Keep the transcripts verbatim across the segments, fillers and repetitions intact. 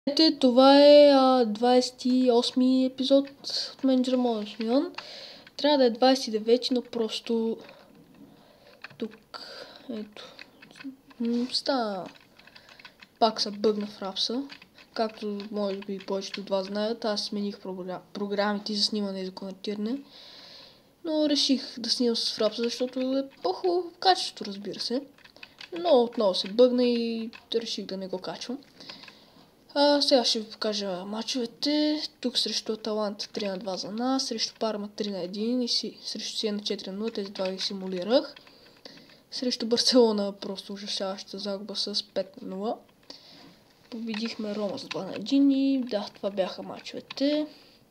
Здравейте, това е а, двадесет и осми епизод от Менеджер Моден Смион. Трябва да е двадесет и девети, но просто тук, ето, стана, пак са бъгна в рапса. Както може би повечето от вас знаят, аз смених програм... програмите за снимане и за конвертиране. Но реших да снимам с рапса, защото е по-хубаво качеството, разбира се. Но отново се бъгна и реших да не го качвам. А, сега ще ви покажа мачовете. Тук срещу Аталанта три на два за нас, срещу Парма три на един и си, срещу Сиена четири на нула, тези два ги симулирах. Срещу Барселона просто ужасяваща загуба с пет на нула. Победихме Рома с два на един и да, това бяха мачовете.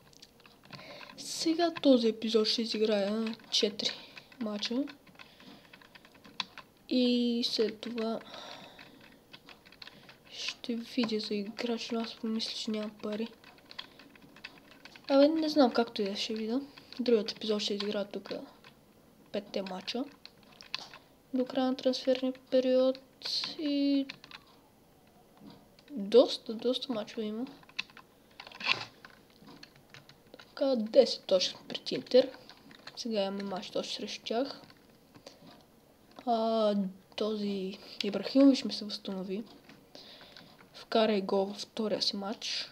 Сега този епизод ще изиграя на четири мача. И след това ще видя за играч, но аз помисля, че нямам пари. Абе, не знам, както и да ще видя. Другият епизод ще изигра тук петте мача до края на трансферния период и доста, доста мачове има. Така, десет точки пред Интер. Сега имаме мач точно срещу тях. А, този Ибрахимович ми се възстанови. Вкара и гол във втория си матч.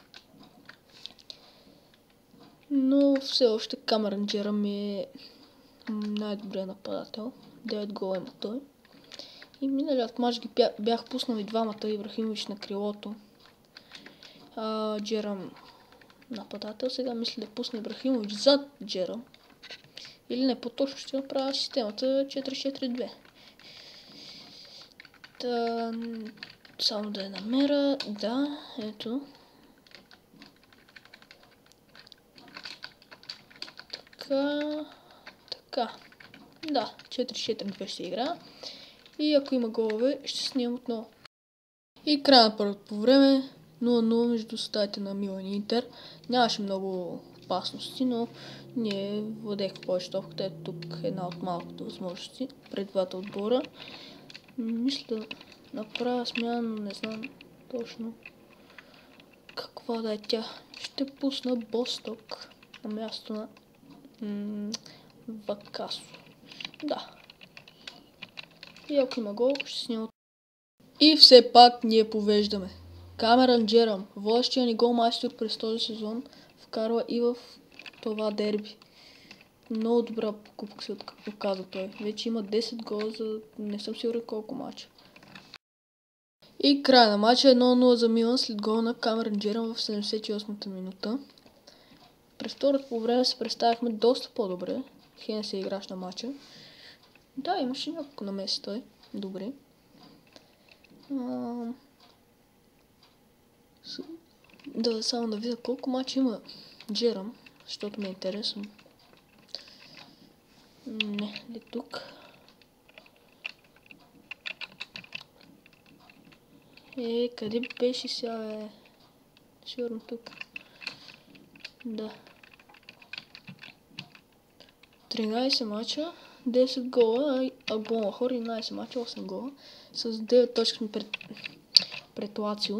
Но все още Камерън Джеръм е най-добрият нападател. девет гола има той. И миналият матч ги бях пуснал и двамата, Ибрахимович на крилото. А, Джеръм нападател. Сега мисля да пусна Ибрахимович зад Джеръм. Или не, по-точно ще направя системата четири четири две. Та, само да я намеря. Да, ето. Така, така. Да, четири четири две ще игра. И ако има голове, ще снимам отново. И края на първото по време. нула на нула между стаите на Милан и Интер. Нямаше много опасности, но ние владеехме повече топката. Ето тук една от малкото възможности пред двата отбора. Мисля да направя смяна, но не знам точно каква да е тя. Ще пусна Босток на място на м- Вакасо. Да. И ако има гол, ще снимам. И все пак ние повеждаме. Камерън Джеръм, водещия ни голмайстор през този сезон, вкарва и в това дерби. Много добра покупка се оказа той. Вече има десет гола за не съм сигурен колко мача. И края на мача едно на нула за Милан след гол на Камерън Джеръм в седемдесет и осмата минута. През второто по време се представихме доста по-добре. Хенес е играч на мача. Да, имаше няколко намеси той. Добре. А... Да, само да видя колко мача има Джеръм, защото ми е интересно. Не, не тук. Е, къде беше сега, бе? Сигурно тук. Да. тринадесет мача, десет гола, а Бонахор единадесет мача, осем гола. С девет точки сме пред, пред Лацио.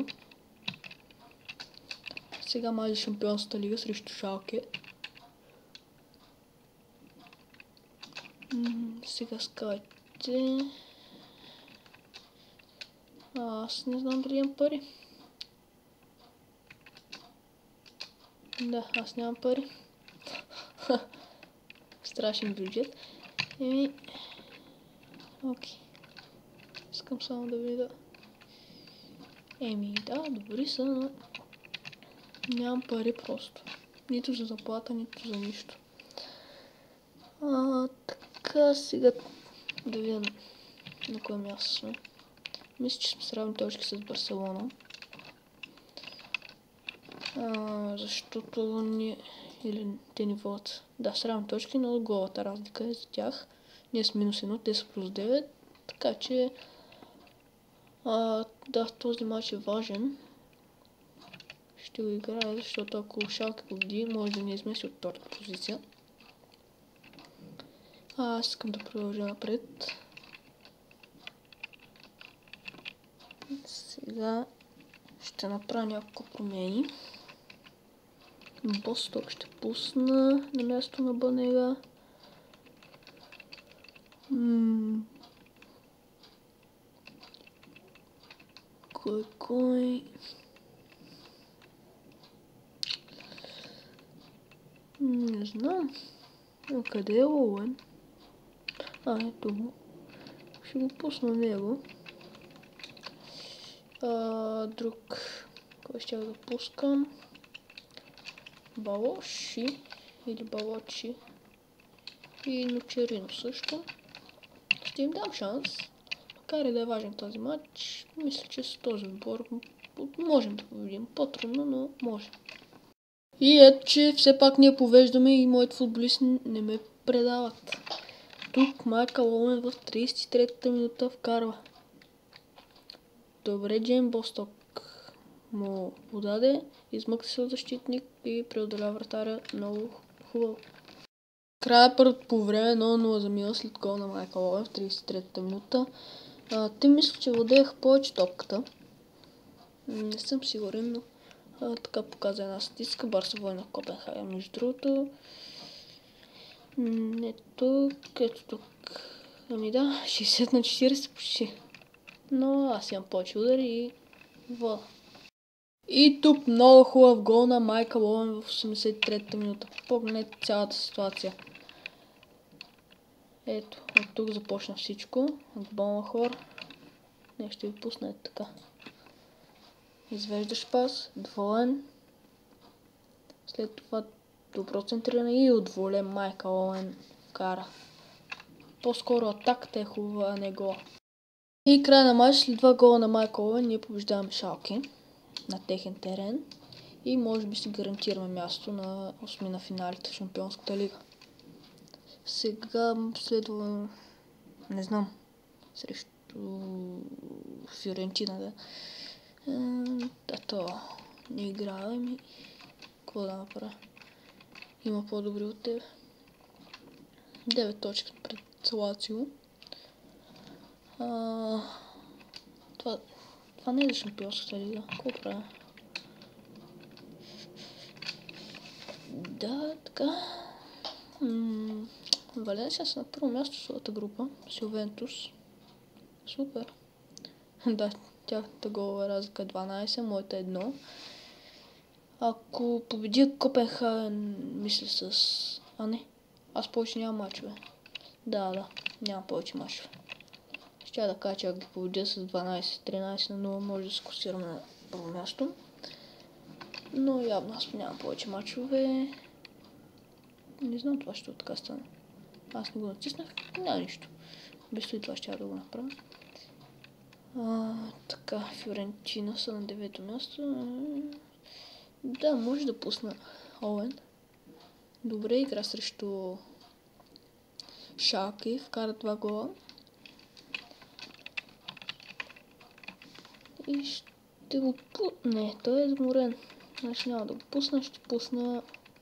Сега май за Шампионската лига срещу Шалке. М- сега скайте. Аз не знам дали имам пари. Да, аз нямам пари. Страшен бюджет. Еми... Окей. Искам само да видя. Еми, да, добри са, но... Нямам пари просто. Нито за заплата, нито за нищо. А, така, сега да видя на кое място сме. Мисля, че сме с равни точки с Барселона. А, защото ние... Или те ни водят. Да, с равни точки, но голата разлика е за тях. Ние с минус едно, те са плюс девет. Така че... А, да, този матч е важен. Ще го играя, защото ако Шалке победи, може да ни измеси от втората позиция. А, аз искам да продължа напред. Сега ще направя няколко промени. Босток ще пусна на място на Банега. М кой кой? Не знам. А къде е Оуен? А, ето го. Ще го пусна него. А, друг. Кой ще да пускам? Балоши или Балочи и Ночерино също. Ще им дам шанс. Макар и да е важен този матч, мисля, че с този отбор можем да победим. По-трудно, но може. И ето, че все пак ние повеждаме и моите футболисти не ме предават. Тук Майкъл Оуен в тридесет и третата минута вкарва. Добре, Джейн Босток му подаде, измъкна се от защитник и преодоля вратаря много хубаво. Края първото по време едно на нула за Милан след гол на Майкъл Оуен в тридесет и третата минута. А, те мисля, че владееха повече топката. Не съм сигурен, но а, така показа една статистика. Барса война в Копенхаген, между другото. Не тук, ето тук. Ами да, шейсет на четиридесет почти. Но аз имам повече удари и вода. И тук много хубав гол на Майкъл Оуен в осемдесет и третата минута. Погледнете цялата ситуация. Ето, от тук започна всичко. От Бонлахор. Не, ще ви пусна така. Извеждаш пас, двоен. След това добро центриране и отволен Майкъл Оуен кара. По-скоро атаката е хубава, а не гол. И край на матч, след два гола на Майкъл Оуен, ние побеждаваме Шалке на техен терен. И може би си гарантираме място на осми на финалите в Шампионската лига. Сега следва, не знам, срещу Фиорентина, да. Да, то не играем и какво да направя? Има по-добри от тебе. девет точки пред Лацио. А, това, това не е за Шампионската лига. Какво правя? Да, така. М Валенсия са на първо място в своята група. С Ювентус. Супер. Да, тяхната голова разлика е дванайсет, моята е едно. Ако победя Копенхаген, мисля с... А не, аз повече нямам мачове. Да, да, нямам повече мачове. Ще да кажа, че ако ги победя с дванайсет тринайсет на нула, може да се класираме на първо място. Но явно аз нямам повече мачове. Не знам това ще така стане. Аз не го натиснах, няма нищо. Без това ще да го направя. А, така, Фиорентина са на девето място. Да, може да пусна Оуен. Добре, игра срещу Шалке, вкара два гола. И ще го пусна. Не, той е изморен. Значи няма да го пусна, ще пусна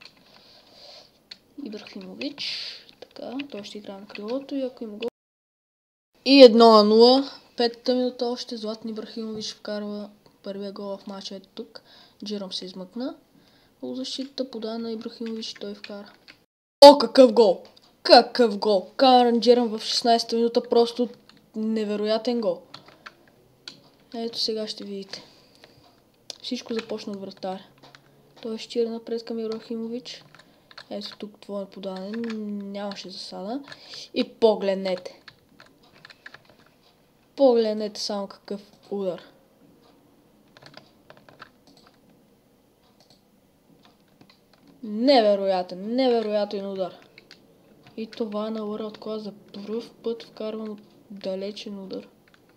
Ибрахимович. Така, той ще игра на крилото и ако има гол. И едно на нула. Петата минута още Златан Ибрахимович вкарва първия гол в матча. Ето тук. Джером се измъкна. По защитата подава на Ибрахимович, той вкара. О, какъв гол! Какъв гол! Камерън Джером в шестнайсета минута, просто невероятен гол. Ето сега ще видите. Всичко започна от вратаря. Той ще тира напред към Ибрахимович. Ето тук твое подаване. Нямаше засада. И погледнете. Погледнете само какъв удар. Невероятен, невероятен удар. И това е на World Class за пръв път вкарван далечен удар.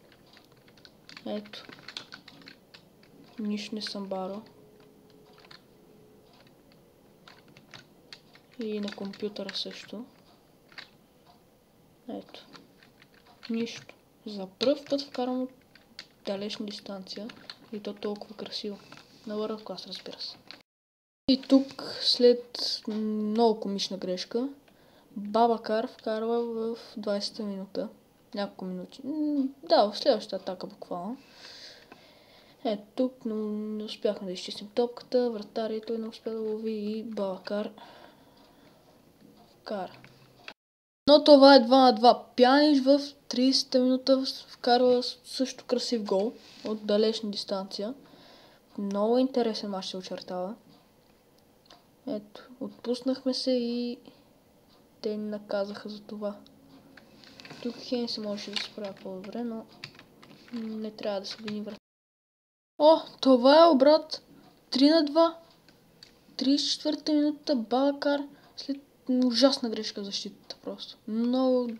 Ето. Нищо не съм барал. И на компютъра също. Ето. Нищо. За пръв път вкарвам от далечна дистанция. И то толкова красиво. На World Class, разбира се. И тук, след много комична грешка, Бабакар вкарва в двайсета минута. Няколко минути. Да, в следващата атака буквално. Е, тук но не успяхме да изчистим топката, вратаря и той не успя да лови и Балакар вкара. Но това е два на два. Пянич в тридесета минута вкарва също красив гол от далечна дистанция. Много интересен мач се очертава. Ето, отпуснахме се и те ни наказаха за това. Тук Хейн се можеше да се справя по-добре, но не трябва да се вини врата. О, това е обрат. три на два. тридесет и четвърта минута Балакар след ужасна грешка в защитата просто. Много...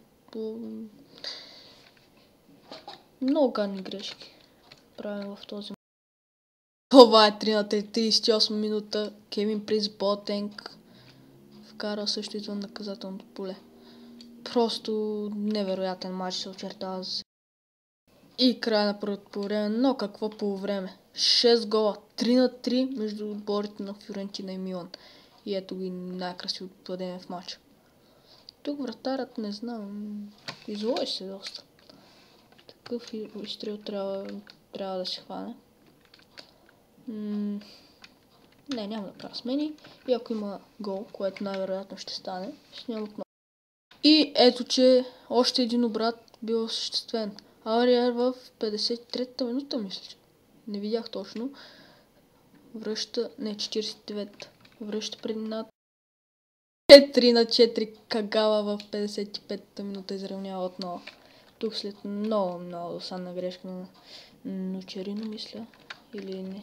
Много гадни грешки правим в този. Това е три на три, тридесет и осма минута. Кевин Принс Ботенг вкара също извън наказателното поле. Просто невероятен матч се очертава. И края на първото полувреме, но какво полувреме? шест гола, три на три между отборите на Фиорентина и Милан. И ето ги най-красивото падение в матча. Тук вратарят, не знам, излои се доста. Такъв изстрел трябва, трябва да се хване. М- не, няма да правя смени. И ако има гол, което най-вероятно ще стане, ще снимам отново. И ето, че още един обрат бил осъществен. Ауриер в петдесет и трета минута, мисля, че. Не видях точно. Връща, не, четиридесет и девета. Връща преди над четири на четири. Кагава в петдесет и пета минута изравнява отново. Тук след много, много досадна грешка на Ночерино, мисля. Или не.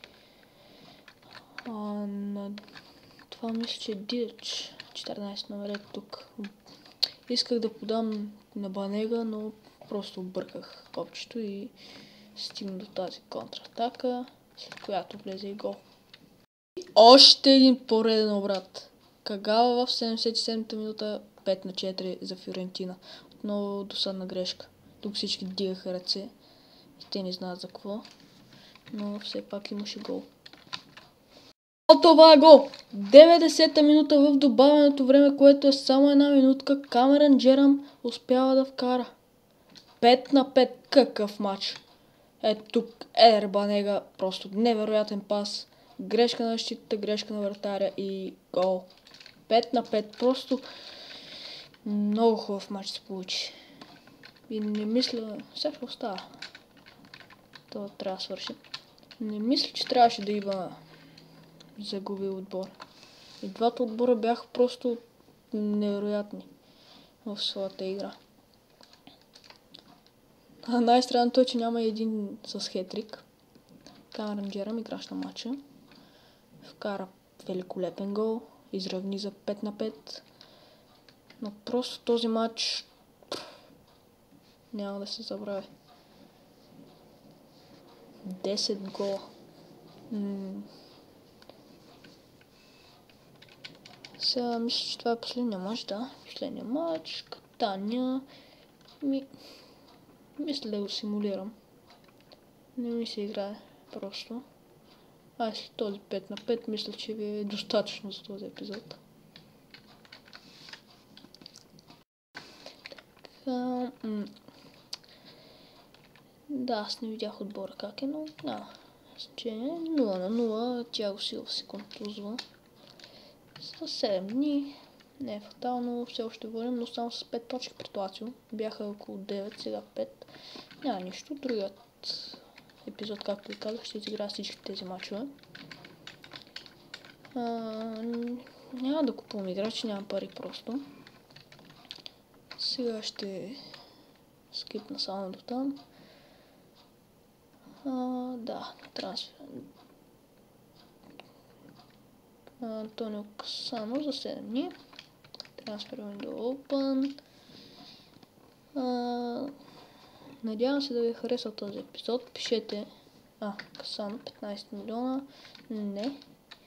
А, на... Това мисля, че е Дидич. четиринадесет номер тук. Исках да подам на Банега, но просто обърках копчето и стигна до тази контратака, след която влезе и гол. И още един пореден обрат. Кагава в седемдесет и седмата минута, пет на четири за Фиорентина. Отново досадна грешка. Тук всички дигаха ръце и те не знаят за какво, но все пак имаше гол. О, това е гол! деветдесета минута в добавеното време, което е само една минутка. Камерън Джерам успява да вкара. пет на пет. Какъв матч! Ето тук Едер Банега, просто невероятен пас. Грешка на защитата, грешка на вратаря и гол. пет на пет. Просто много хубав матч се получи. И не мисля... Сега какво става? Това трябва да свърши. Не мисля, че трябваше да има загубил отбор. И двата отбора бяха просто невероятни в своята игра. А най-странното е, че няма един с хетрик. Камерън Джерам, играч на матча, вкара великолепен гол, изравни за пет на пет. Но просто този матч няма да се забрави. десет гола. М- Сега мисля, че това е последния матч, да. Последния матч, Катания. Ми... Мисля да го симулирам. Не ми се играе просто. А след този пет на пет мисля, че ви е достатъчно за този епизод. Така, м- да, аз не видях отбора как е, но да. Значение нула на нула, Тиаго Силва се контузва. За седем дни. Не е фатално, все още водим, но само с пет точки пред Лацио. Бяха около девет, сега пет. Няма нищо. Другият епизод, както ви казах, ще изигра всички тези мачове. А, няма да купувам играчи, нямам пари просто. Сега ще скипна само до там. А, да, трансфер. Антонио Касано за седем дни. Трансфер window open. А, надявам се да ви е харесал този епизод. Пишете... А, Касано, петнайсет милиона. Не.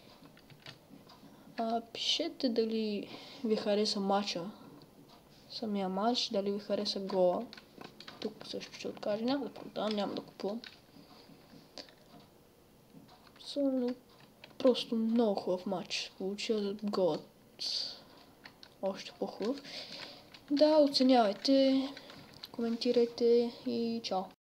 А, пишете дали ви хареса матча. Самия матч, дали ви хареса гола. Тук също ще откажа. Няма да продавам, няма да купувам. Само просто много хубав матч. Получил голът още по-хубав. Да, оценявайте, коментирайте и чао!